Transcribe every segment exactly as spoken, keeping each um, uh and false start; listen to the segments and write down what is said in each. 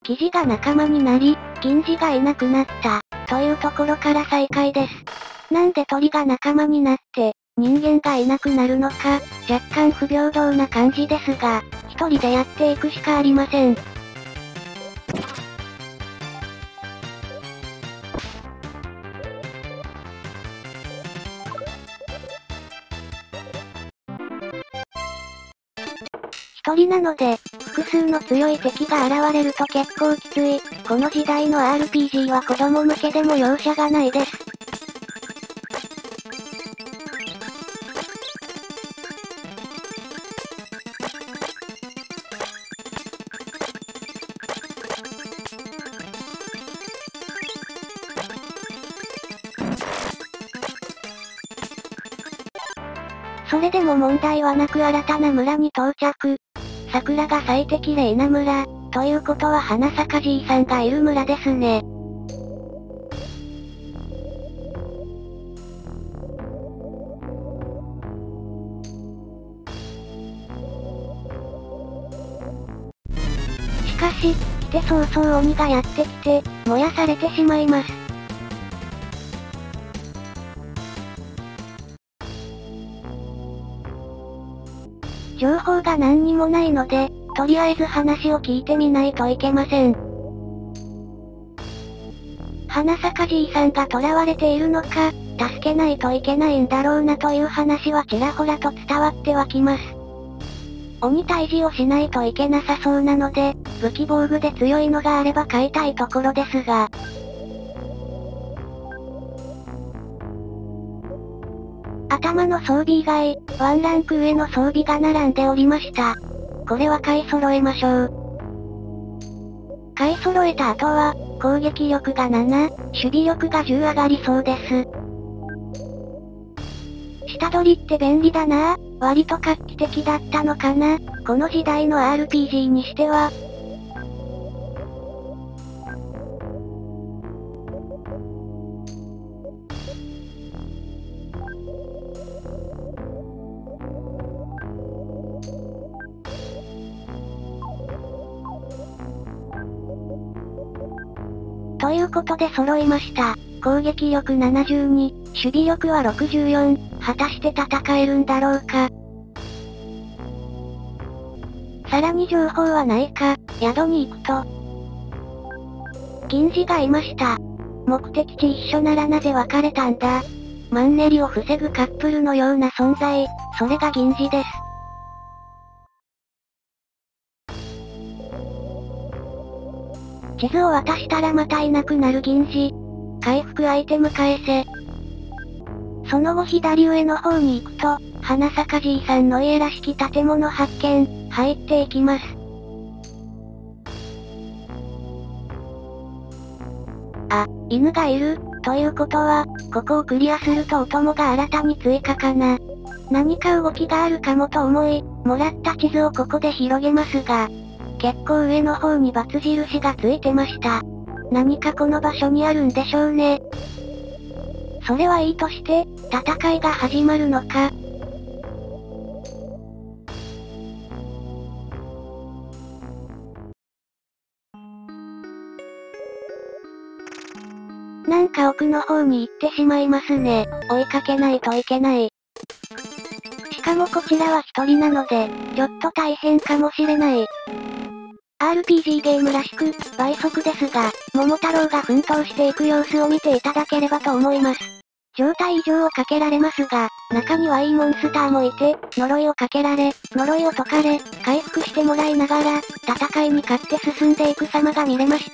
キジが仲間になり、銀次がいなくなった、というところから再開です。なんで鳥が仲間になって、人間がいなくなるのか、若干不平等な感じですが、一人でやっていくしかありません。一人なので、複数の強い敵が現れると結構きつい。この時代の アールピージー は子供向けでも容赦がないです。それでも問題はなく新たな村に到着。桜が咲いて綺麗な村、ということは花咲じいさんがいる村ですね。しかし、来て早々鬼がやってきて、燃やされてしまいます。情報が何にもないので、とりあえず話を聞いてみないといけません。花咲じいさんが囚われているのか、助けないといけないんだろうなという話はちらほらと伝わってはきます。鬼退治をしないといけなさそうなので、武器防具で強いのがあれば買いたいところですが。頭の装備以外、ワンランク上の装備が並んでおりました。これは買い揃えましょう。買い揃えた後は、攻撃力がなな、守備力がじゅう上がりそうです。下取りって便利だなぁ、割と画期的だったのかな、この時代の アールピージー にしては。ということで揃いました。攻撃力ななじゅうに、守備力はろくじゅうよん、果たして戦えるんだろうか。さらに情報はないか、宿に行くと。銀次がいました。目的地一緒ならなぜ別れたんだ。マンネリを防ぐカップルのような存在、それが銀次です。地図を渡したらまたいなくなる銀次。回復アイテム返せ。その後左上の方に行くと、花咲じいさんの家らしき建物発見、入っていきます。あ、犬がいる、ということは、ここをクリアするとお供が新たに追加かな。何か動きがあるかもと思い、もらった地図をここで広げますが、結構上の方に×印がついてました。何かこの場所にあるんでしょうね。それはいいとして、戦いが始まるのか。なんか奥の方に行ってしまいますね。追いかけないといけない。しかもこちらは一人なので、ちょっと大変かもしれない。アールピージー ゲームらしく、倍速ですが、桃太郎が奮闘していく様子を見ていただければと思います。状態異常をかけられますが、中にはいいモンスターもいて、呪いをかけられ、呪いを解かれ、回復してもらいながら、戦いに勝って進んでいく様が見れました。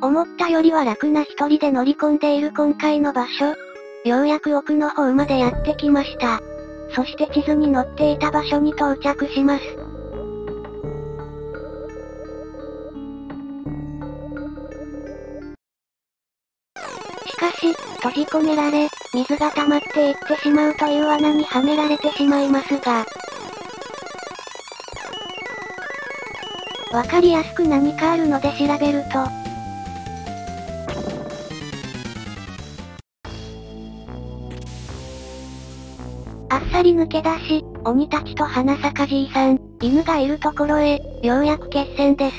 思ったよりは楽な一人で乗り込んでいる今回の場所。ようやく奥の方までやってきました。そして地図に載っていた場所に到着します。しかし、閉じ込められ、水が溜まっていってしまうという罠にはめられてしまいますが。わかりやすく何かあるので調べると。あっさり抜け出し、鬼たちと花咲じいさん、犬がいるところへ、ようやく決戦です。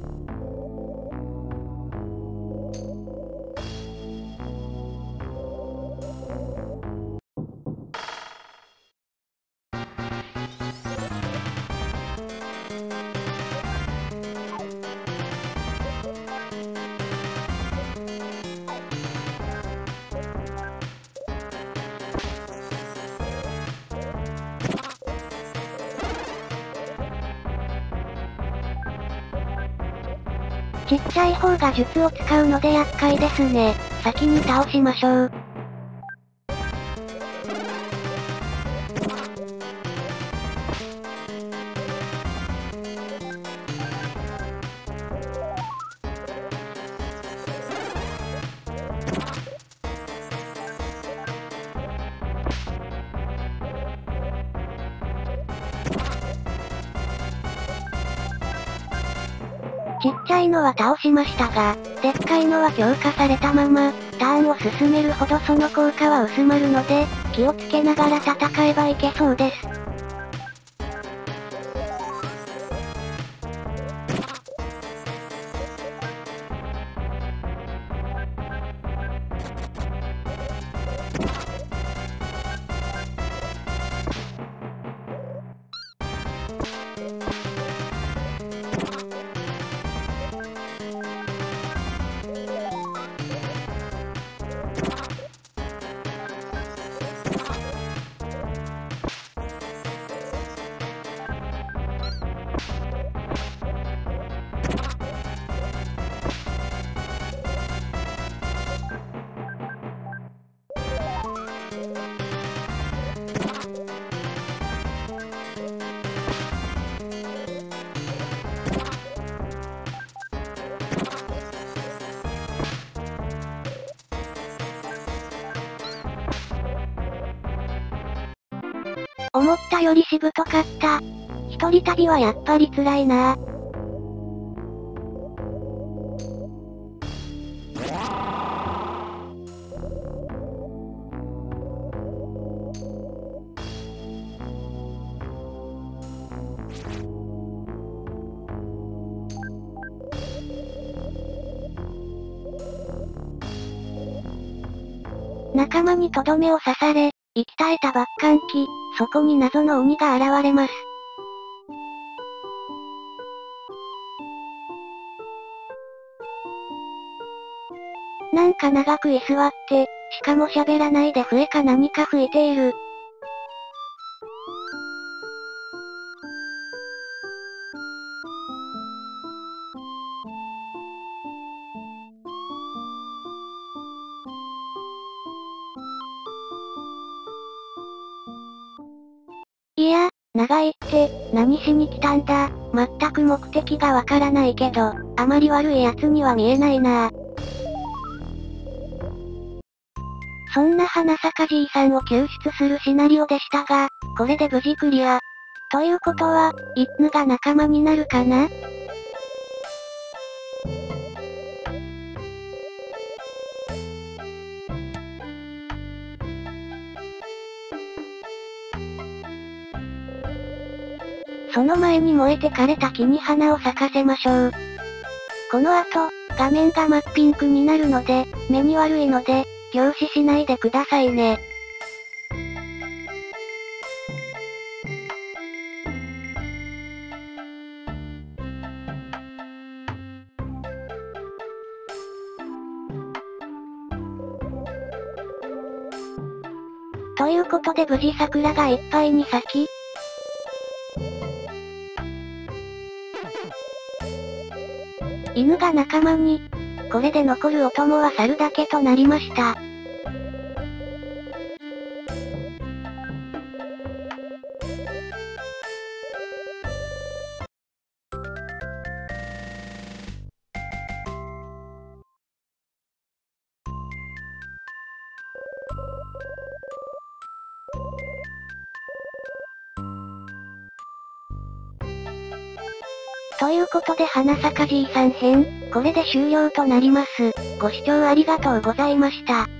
ちっちゃい方が術を使うので厄介ですね。先に倒しましょう。ちっちゃいのは倒しましたが、でっかいのは強化されたまま、ターンを進めるほどその効果は薄まるので、気をつけながら戦えばいけそうです。思ったよりしぶとかった。一人旅はやっぱり辛いなぁ。仲間にとどめを刺され、息絶えた抜艦機、そこに謎の鬼が現れます。なんか長く居座って、しかも喋らないで笛か何か吹いている。いや、長いって、何しに来たんだ。全く目的がわからないけど、あまり悪い奴には見えないな。そんな花咲じいさんを救出するシナリオでしたが、これで無事クリア。ということは、イッヌが仲間になるかな？その前に燃えて枯れた木に花を咲かせましょう。この後、画面が真っピンクになるので、目に悪いので、凝視しないでくださいね。ということで無事桜がいっぱいに咲き、犬が仲間に、 これで残るお供は猿だけとなりました。ということで花咲かじいさん編、これで終了となります。ご視聴ありがとうございました。